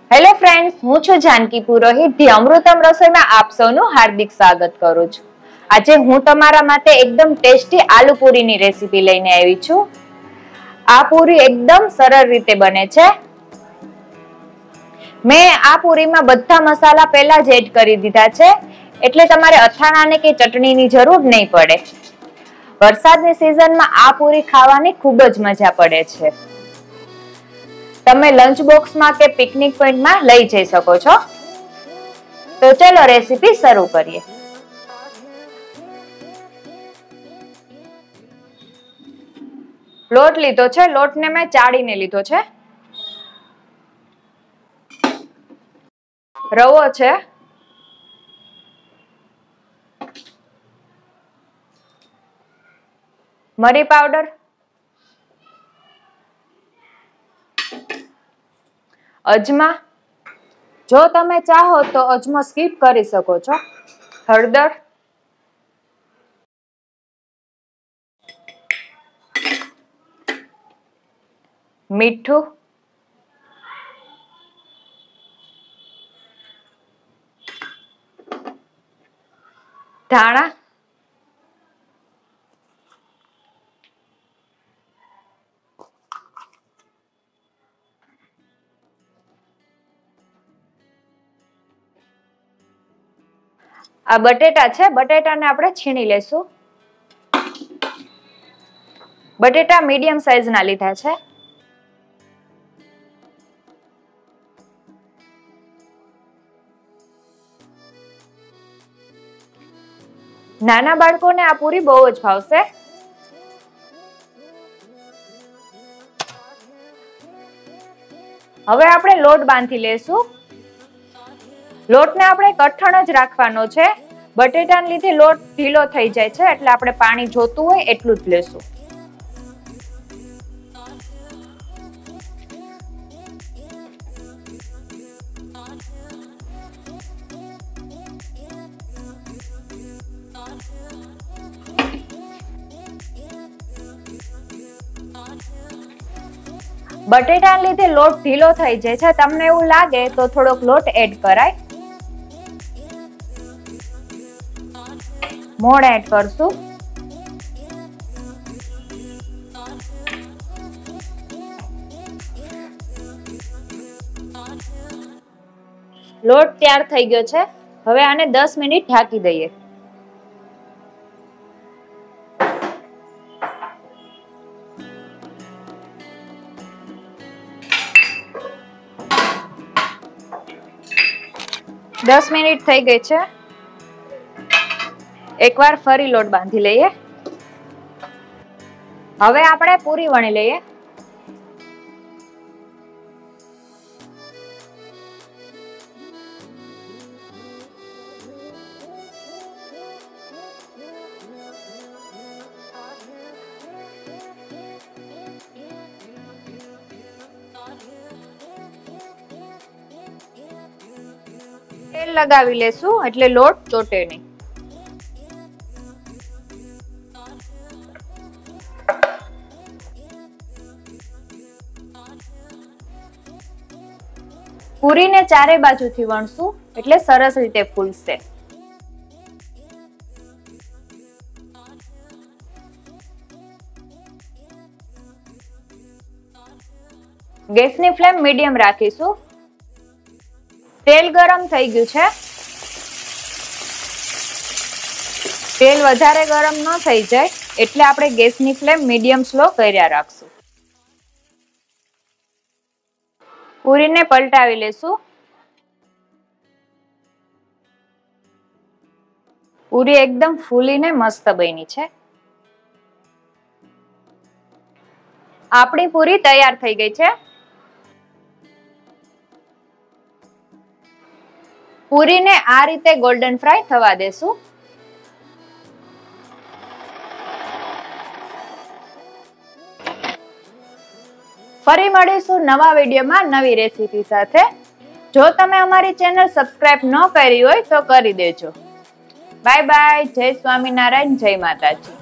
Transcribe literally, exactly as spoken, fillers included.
Hello friends, હું છું જાનકી પુરોહિત. The અમૃતમ રસોઈમાં આપ સૌનું હાર્દિક સ્વાગત કરું છું. આજે હું તમારા માટે એકદમ ટેસ્ટી આલુ પૂરીની રેસીપી લઈને આવી છું. આ પૂરી એકદમ સરળ રીતે બને છે. મેં આ પૂરીમાં બધા મસાલા પહેલા જ એડ કરી દીધા છે, એટલે તમારે અથાણાની કે ચટણીની જરૂર નહીં પડે. વરસાદની સિઝનમાં આ પૂરી ખાવાની ખૂબ જ મજા પડે છે. તમે લંચ બોક્સમાં કે પિકનિક પોઈન્ટમાં લઈ જઈ શકો છો. તો ચલો રેસીપી શરૂ કરીએ. લોટ લીધો છે. લોટને મેં ચાળીને લીધો છે. રવો છે. મરી પાવડર, અજમા, જો તમે ચાહો તો અજમો સ્કીપ કરી શકો છો. હળદર, મીઠું, ધાણા, આ બટેટા છે. બટેટાને આપણે છીણી લેશું. બટેટા મીડિયમ સાઈઝના લીધા છે. નાના બાળકોને આ પૂરી બહુ જ ભાવશે. હવે આપણે લોટ બાંધી લેશું. લોટને આપણે કઠણ જ રાખવાનો છે. બટેટાને લીધે લોટ ઢીલો થઈ જાય છે, એટલે આપણે પાણી જોતું હોય એટલું જ લેશું. બટેટાને લીધે લોટ ઢીલો થઈ જાય છે. તમને એવું લાગે તો થોડોક લોટ એડ કરાય. મોણ એડ કરશું. લોટ તૈયાર થઈ ગયો છે. હવે આને દસ મિનિટ ઢાંકી દઈએ. દસ મિનિટ થઈ ગઈ છે. એકવાર ફરી લોટ બાંધી લઈએ. હવે આપણે પૂરી વણી લઈએ. તેલ લગાવી લેશું એટલે લોટ ચોટે નહીં. પૂરીને ચારે બાજુથી વણશું એટલે સરસ રીતે ફૂલશે. ગેસની ફ્લેમ મીડિયમ રાખીશું. તેલ ગરમ થઈ ગયું છે. તેલ વધારે ગરમ ન થઈ જાય એટલે આપણે ગેસની ફ્લેમ મીડિયમ સ્લો કર્યા રાખશું. પૂરીને પલટાવી લેશું. પૂરી એકદમ ફૂલીને મસ્ત બની છે. આપણી પૂરી તૈયાર થઈ ગઈ છે. પૂરીને આ રીતે ગોલ્ડન ફ્રાય થવા દેશું. ફરી મળીશું નવા વિડીયોમાં નવી રેસીપી સાથે. જો તમે અમારી ચેનલ સબસ્ક્રાઇબ ન કરી હોય તો કરી દેજો. Bye bye. જય સ્વામિનારાયણ. જય માતાજી.